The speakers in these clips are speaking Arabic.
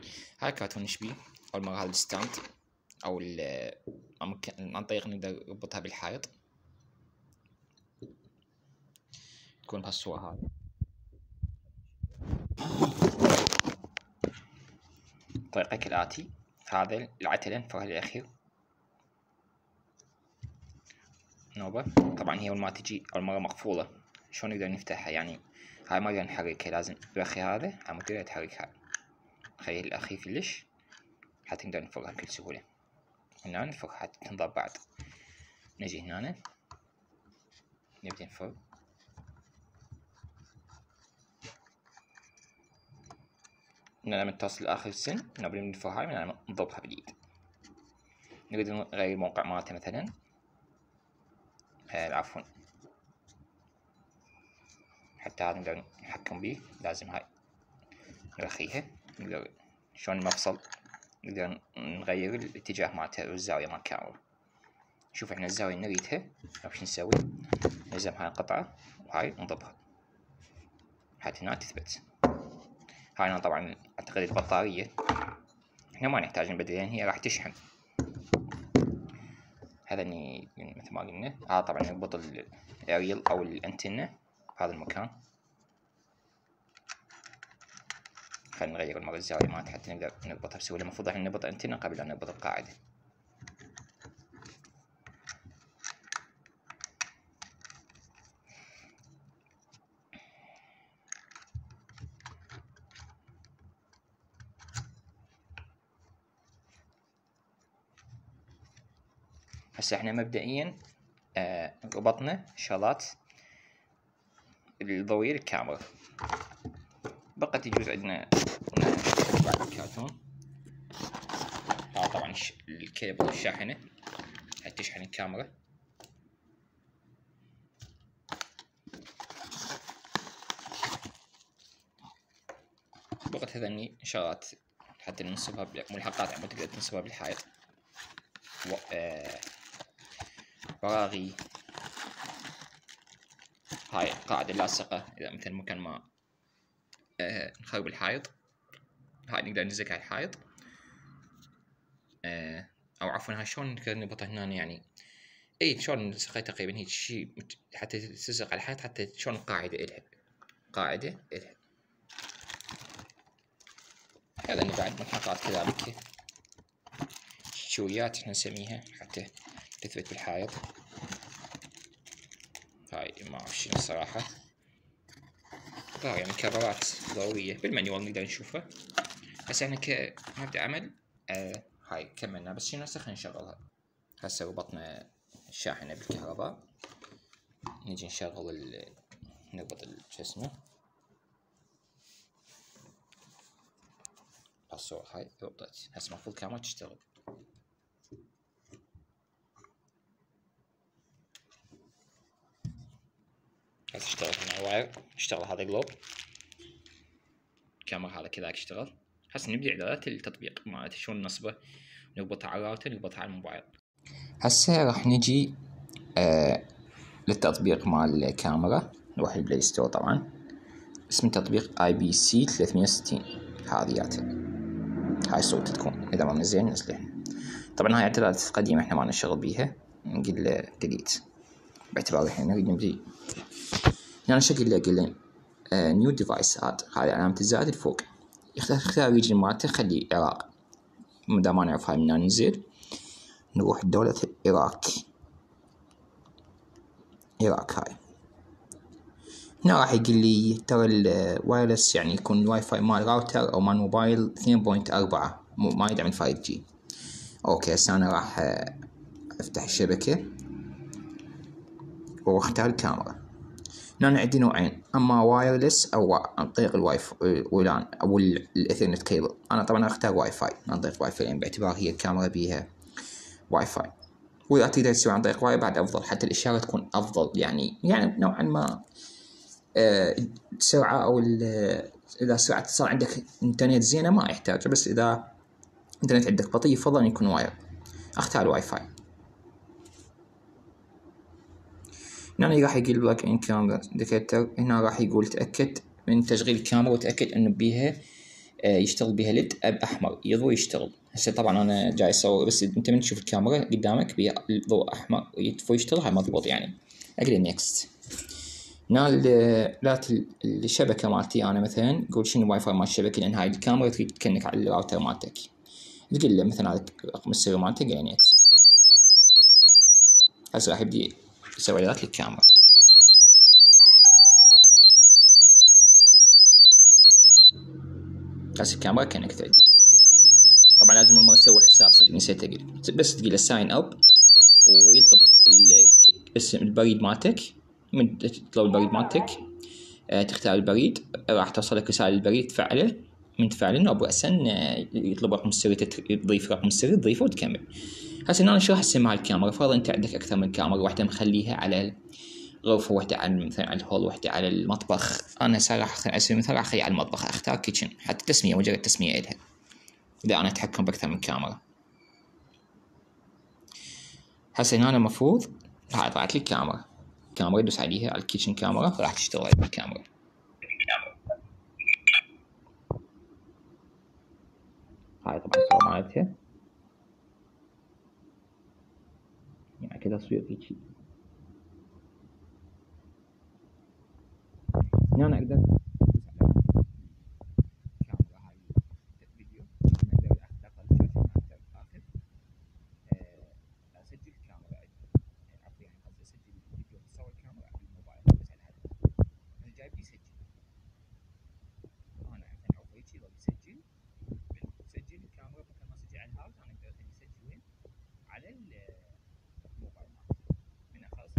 هاي كرتون نشبي أول مرة هذا الستاند أو عن طريق نقدر نربطها بالحائط. تكون بهالصورة هذه. طريقة كالآتي: هذا العتلة نفرها للأخير نوبة. طبعا هي أول ما تجي أول مرة مقفولة، شلون نقدر نفتحها؟ يعني هاي ما نقدر نحركها، لازم الأخي هذا عم نقدر نحركها، خلي الأخي كلش حتى نقدر نفرها بكل سهولة. هنا نفرها حتى تنضرب بعد. نجي هنا نبدأ نفر. لما تصل لآخر السن نبدأ نفر هاي من نضربها باليد. نقدر نغير الموقع مالتها مثلا، عفوا حتى هذا نقدر نتحكم به. لازم هاي نرخيها. نقدر شلون المفصل نقدر نغير الاتجاه مالتها والزاوية مال الكاميرا. شوف احنا الزاوية نريدها وش نسوي؟ نلزم هاي القطعة وهاي نضبها حتى هنا تثبت. هاي أنا طبعا أعتقد البطارية احنا ما نحتاج نبدل لأن هي راح تشحن. هذا مثل ما قلنا. طبعا نربط الأريل أو الأنتنة بهذا المكان. خلينا نغير المرة الزاوية مالتها حتى نقدر نربطها بسهولة. المفروض احنا نربط الأنتنة قبل أن نربط القاعدة. هسه احنا مبدئيا ربطنا شغلات الضوئية للكاميرا. بقت يجوز عندنا بعد الكرتون. طبعا الكيبل الشاحنة حتى تشحن الكاميرا. بقت هذني شغلات حتى ننصبها ملحقات عم تقدر تنصبها بالحائط. براغي. هاي قاعدة لاصقة إذا مثل مكان ما نخرب الحائط. هاي نقدر نلزقها على الحائط. أو عفوا هاي شلون نقدر نربطها هنا يعني. اي شلون نلصقها تقريبا هيك شي حتى تلصق على الحائط. حتى شلون قاعدة إلها. هذا بعد ملحقات كذلك شويات احنا نسميها حتى تثبت بالحائط. هاي ما اعرف شنو الصراحة. يعني كررات ضرورية بالمانيوال نقدر نشوفها. هسه احنا كمبدأ عمل هاي كملنا. بس شنو هسه خلينا نشغلها. هسه ربطنا الشاحنة بالكهرباء. نجي نشغل نربط شو اسمه الصورة. هاي ربطت. هسه المفروض الكاميرا تشتغل. هسه اشتغل هنا الواير. اشتغل هذا جلوب. الكاميرا هذا كذا اشتغل. هسه نبدي اعدادات التطبيق مالته شلون نصبه. نربطها على الراوتر نربطها على الموبايل. هسه راح نجي للتطبيق مال الكاميرا. نروح البلاي ستور. طبعا اسم التطبيق IBC 360. هذياته هاي صورته تكون اذا ما منزلين نزلها. طبعا هاي اعدادات قديمة احنا ما نشتغل بيها. نقول له ديليت باعتبار احنا نريد نبدي. يعني شكل له قل نيو ديفايس اد. هاي علامة الزائد الفوق. اختار الريجن مالته. خلي العراق. مدى ما نعرف هاي منا ننزل. نروح دولة العراق. هاي هنا راح يقول لي ترى الوايرلس يعني يكون الواي فاي مال راوتر او مال موبايل 2.4 ما يدعم 5G. اوكي هسه انا راح افتح الشبكة واختار الكاميرا. هنا عندي نوعين، اما وايرلس او عن طريق الواي فاي او الايثرنت كيبل. انا طبعا اختار واي فاي عن طريق واي فاي باعتبار هي الكاميرا بيها واي فاي. واذا تقدر تسوي عن طريق واي بعد افضل حتى الاشارة تكون افضل. يعني نوعا ما السرعة او اذا سرعة صار عندك انترنت زينة ما يحتاج. بس اذا انترنت عندك بطيء يفضل ان يكون واير. اختار واي فاي. هنا راح يقول بلاك ان كاميرا ديكتر. هنا راح يقول تأكد من تشغيل الكاميرا وتأكد انه بيها يشتغل بها ليد احمر يضوي يشتغل. هسه طبعا انا جاي اصور بس انت من تشوف الكاميرا قدامك بها الضوء احمر يطفي يشتغل، هاي مضبوط يعني. اقلي نيكست. هنا لات الشبكه مالتي انا مثلا قول شنو الواي فاي مال الشبكه، لان هاي الكاميرا تريد تكنك على الراوتر مالتك. تقول له مثلا هذا رقم السري مالتك، قلي نيكست. هسه راح يبدي يسوي اعدادات للكاميرا. هسه الكاميرا كونكتد. طبعا لازم المره تسوي حساب، صدق نسيت اقول، بس تقول له ساين اب ويطلب اسم البريد مالتك. من تطلب البريد مالتك تختار البريد، راح توصلك رسالة البريد تفعله. من تفعله رأسا يطلب رقم السري، تضيف رقم السري تضيفه وتكمل. هسه انا شو راح اسوي مع الكاميرا؟ فرض انت عندك اكثر من كاميرا، واحدة مخليها على الغرفة، واحدة على مثلا على الهول، واحدة على المطبخ. انا هسه راح اسوي مثلا راح اخليها على المطبخ، اختار كيتشن حتى تسمية، مجرد تسمية إلها اذا انا اتحكم باكثر من كاميرا. هسه هنا المفروض هاي طلعت لي الكاميرا، كاميرا دوس عليها على الكيتشن كاميرا راح تشتغل الكاميرا. هاي طبعا الصورة مالتها يعني كذا تصوير هيجي. هنا انا اقدر الكاميرا هاي فيديو، اقدر اختار الشاشة اخر اسجل الكاميرا عفوا يعني قصدي اسجل الفيديو متصور الكاميرا على الموبايل بس على الهاتف. انا جايب لي سجل، انا مثلا او هيجي لو يسجل الكاميرا مثل ما سجل على الهاتف، انا اقدر اخليه يسجل وين؟ على الموبايل مالتي من خلاص.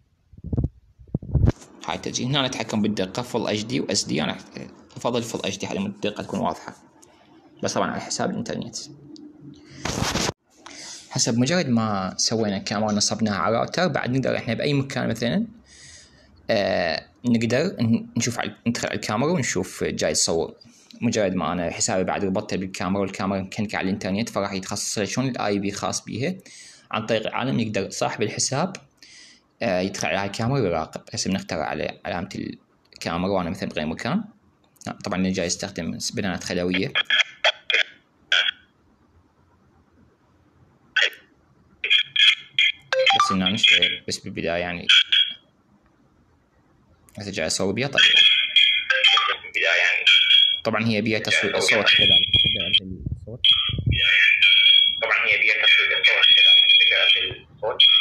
هاي تسجيل. هنا نتحكم بالدقة فل اتش دي واس دي، انا افضل فل اتش دي على الدقة تكون واضحة، بس طبعا على حساب الانترنت. حسب مجرد ما سوينا الكاميرا نصبناها على الراوتر، بعد نقدر احنا باي مكان مثلا نقدر نشوف ندخل على الكاميرا ونشوف جاي تصور. مجرد ما انا حسابي بعد ربطته بالكاميرا والكاميرا مكنكة على الانترنت، فراح يتخصص له شلون الاي بي خاص بيها عن طريق العالم. يقدر صاحب الحساب يدخل على الكاميرا ويراقب. هسه بنختار على علامة الكاميرا وانا مثلا بغير مكان. طبعا انا جاي استخدم بيانات خلوية، بس انه نشتغل بس بالبداية يعني. هسه جاي اصور بيها طبيعي. طبعا هي بيها تصوير الصوت كذلك، الصوت طبعا هي بيها تصوير الصوت كذلك الصوت.